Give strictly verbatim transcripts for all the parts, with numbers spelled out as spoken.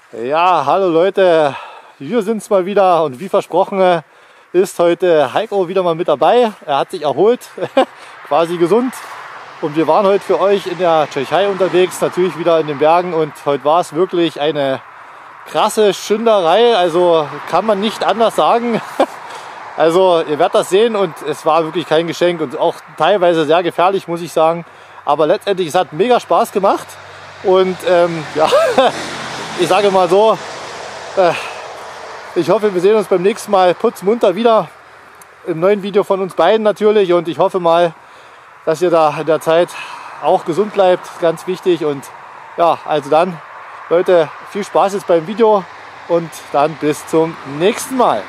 Ja, hallo Leute, wir sind's mal wieder und wie versprochen ist heute Heiko wieder mal mit dabei. Er hat sich erholt, quasi gesund, und wir waren heute für euch in der Tschechei unterwegs, natürlich wieder in den Bergen, und heute war es wirklich eine krasse Schinderei, also kann man nicht anders sagen. Also ihr werdet das sehen und es war wirklich kein Geschenk und auch teilweise sehr gefährlich, muss ich sagen. Aber letztendlich, es hat mega Spaß gemacht und ähm, ja, ich sage mal so, äh, ich hoffe, wir sehen uns beim nächsten Mal putzmunter wieder im neuen Video von uns beiden natürlich, und ich hoffe mal, dass ihr da in der Zeit auch gesund bleibt, ganz wichtig. Und ja, also dann, Leute, viel Spaß jetzt beim Video und dann bis zum nächsten Mal.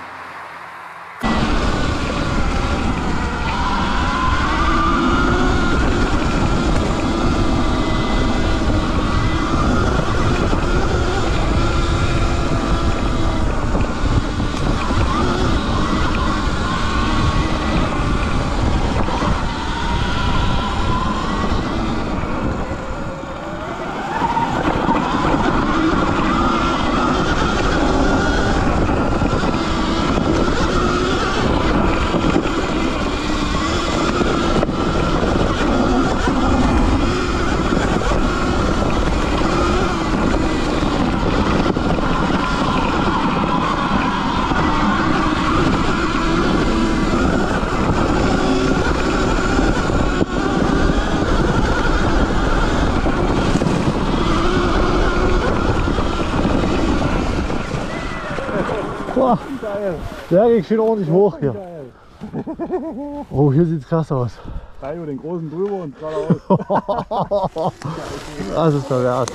Boah, der geht schön ordentlich hoch hier. Oh, hier sieht es krass aus. Drei über den großen drüber und geradeaus. Das ist der Wert.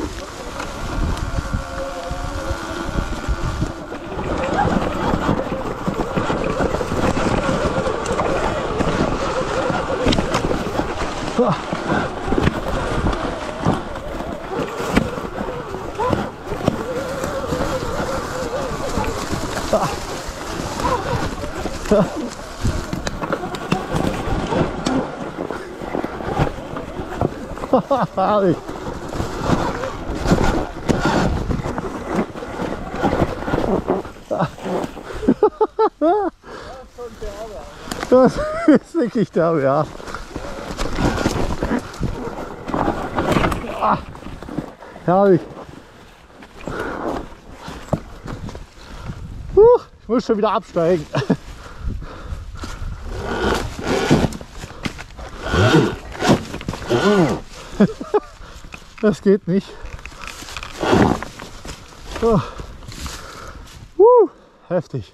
Herrlich. Das ist wirklich derbe, ja. Ah, herrlich. Huh, ich muss schon wieder absteigen. Das geht nicht. Oh. Uh, heftig.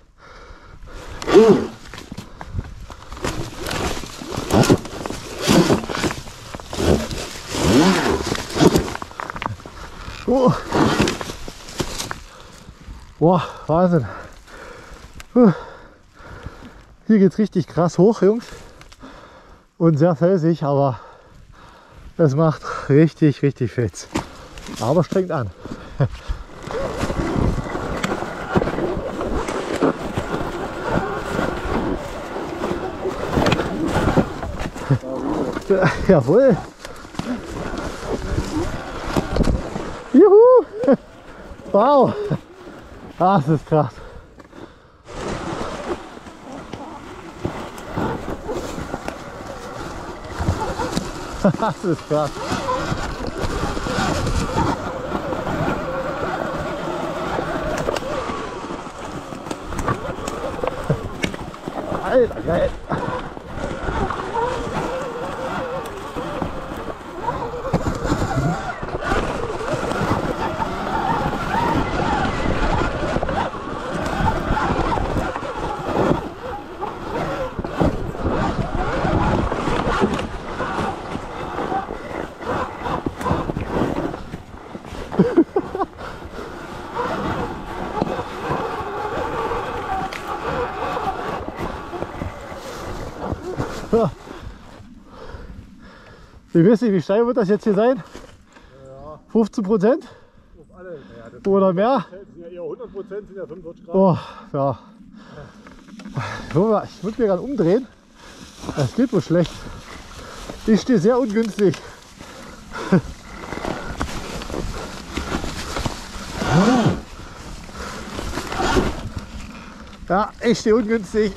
Oh. Boah, Wahnsinn. Uh. Hier geht es richtig krass hoch, Jungs. Und sehr felsig, aber das macht richtig, richtig fetz. Aber strengt an. Jawohl. Juhu. Wow. Das ist krass. Das ist krass. Alter, geil. Ich weiß nicht, wie steil wird das jetzt hier sein? Ja, fünfzehn Prozent? auf alle. Ja, das Oder mehr? sind ja eher hundert Prozent, sind ja fünfundvierzig Grad. Oh, ja. Ich würde mir gerade umdrehen. Das geht wohl schlecht. Ich stehe sehr ungünstig. Ja, echt ungünstig.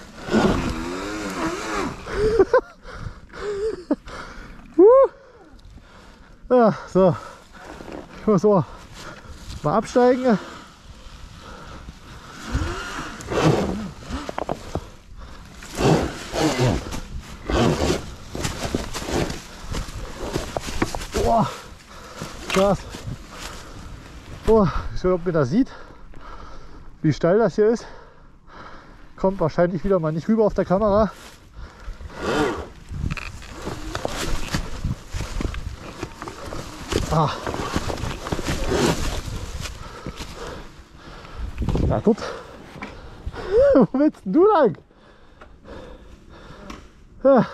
Ja, so. Ich muss mal, mal absteigen. Boah, krass. Oh, ich weiß nicht, ob man das sieht, wie steil das hier ist. Kommt wahrscheinlich wieder mal nicht rüber auf der Kamera. Ah. Na gut. Wo willst denn du lang? Ja.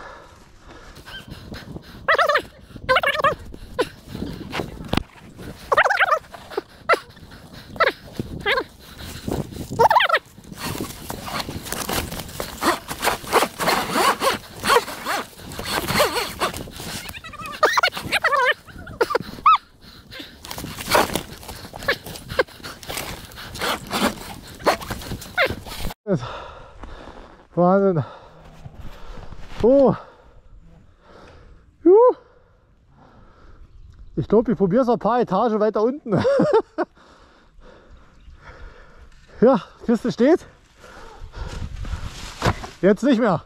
Das ist Wahnsinn. Oh. Juh. Ich glaube, ich probiere es ein paar Etagen weiter unten. Ja, Kiste steht. Jetzt nicht mehr.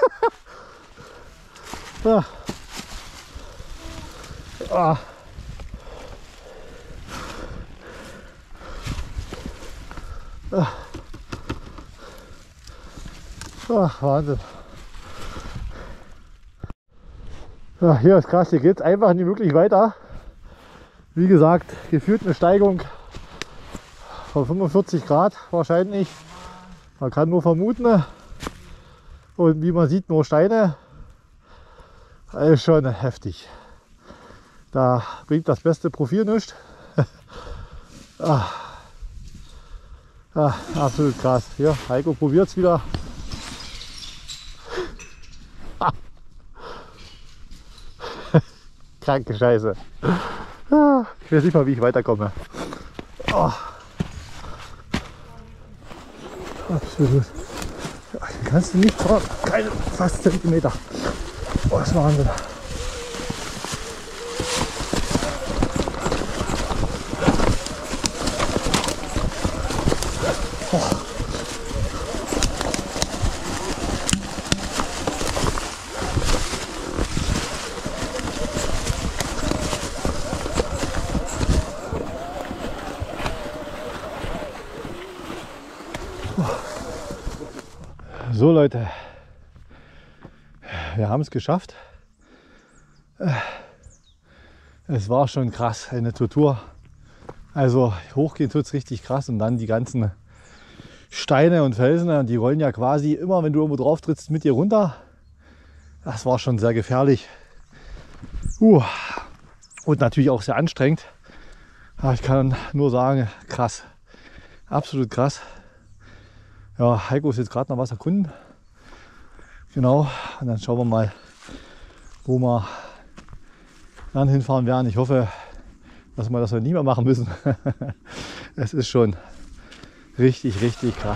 Ja. Ah. Ah. Ach, Wahnsinn. Ja, hier ist krass, hier geht es einfach nicht wirklich weiter. Wie gesagt, gefühlt eine Steigung von fünfundvierzig Grad wahrscheinlich. Man kann nur vermuten. Und wie man sieht, nur Steine. Das ist schon heftig. Da bringt das beste Profil nichts. Ah. Ah, absolut krass. Hier, Heiko probiert es wieder. Kranke Scheiße. Ich weiß nicht mal, wie ich weiterkomme. Oh. Absolut. Ja, hier kannst du nicht fahren. Keine fast Zentimeter. Oh, das ist Wahnsinn. Oh. So Leute, wir haben es geschafft. Es war schon krass, eine Tortur. Also hochgehen tut es richtig krass und dann die ganzen Steine und Felsen, die rollen ja quasi immer, wenn du irgendwo drauf trittst, mit dir runter. Das war schon sehr gefährlich. Uh. Und natürlich auch sehr anstrengend. Aber ich kann nur sagen, krass. Absolut krass. Ja, Heiko ist jetzt gerade noch was erkunden. Genau, und dann schauen wir mal, wo wir dann hinfahren werden. Ich hoffe, dass wir das noch nie mehr machen müssen. Es ist schon richtig, richtig krass.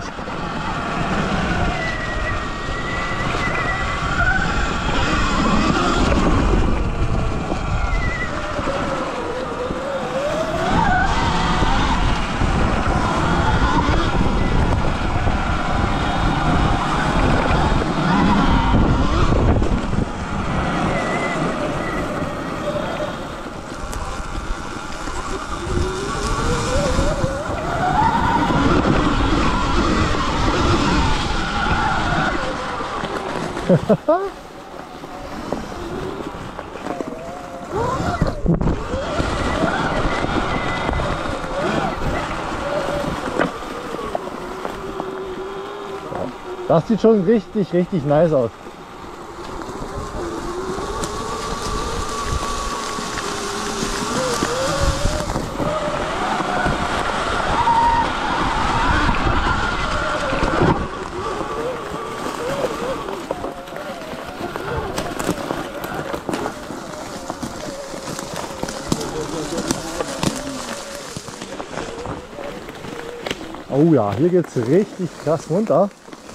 Das sieht schon richtig, richtig nice aus. Oh ja, hier geht es richtig krass runter.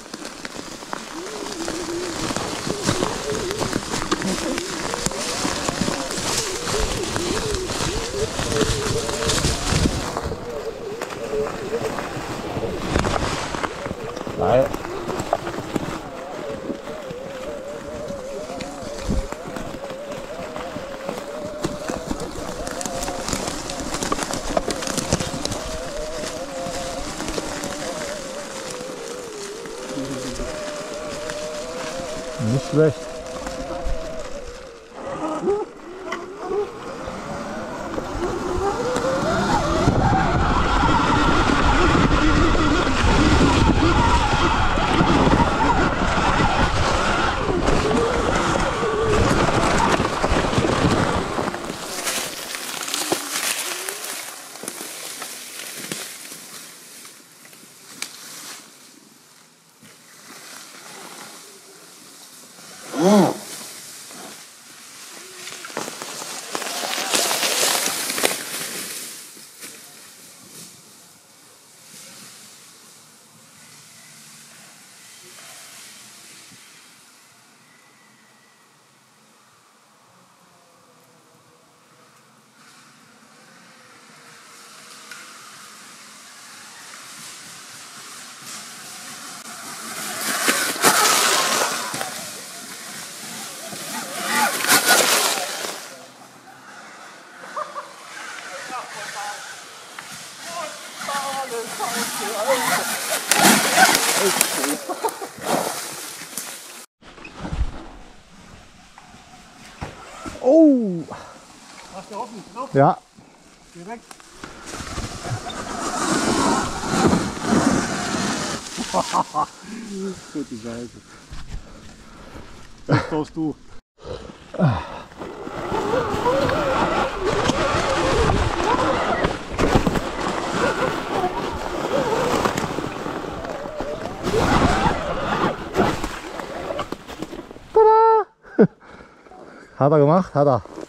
Geil. Nicht schlecht. Oh! Hast du auf den Knopf? Ja. Direkt. Gut, die Scheiße. Das tust du. Tada! Hat er gemacht, hat er.